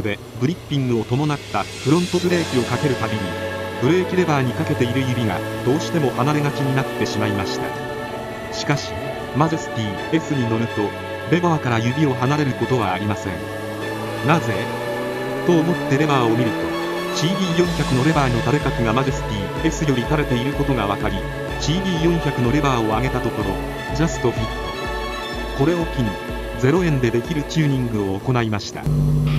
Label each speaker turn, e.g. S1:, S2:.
S1: でグリッピングを伴ったフロントブレーキをかけるたびに、ブレーキレバーにかけている指がどうしても離れがちになってしまいました。しかしマジェスティ S に乗るとレバーから指を離れることはありません。なぜと思ってレバーを見ると、 CD400 のレバーの垂れ角がマジェスティ S より垂れていることが分かり、 CD400 のレバーを上げたところジャストフィット。これを機に0円でできるチューニングを行いました。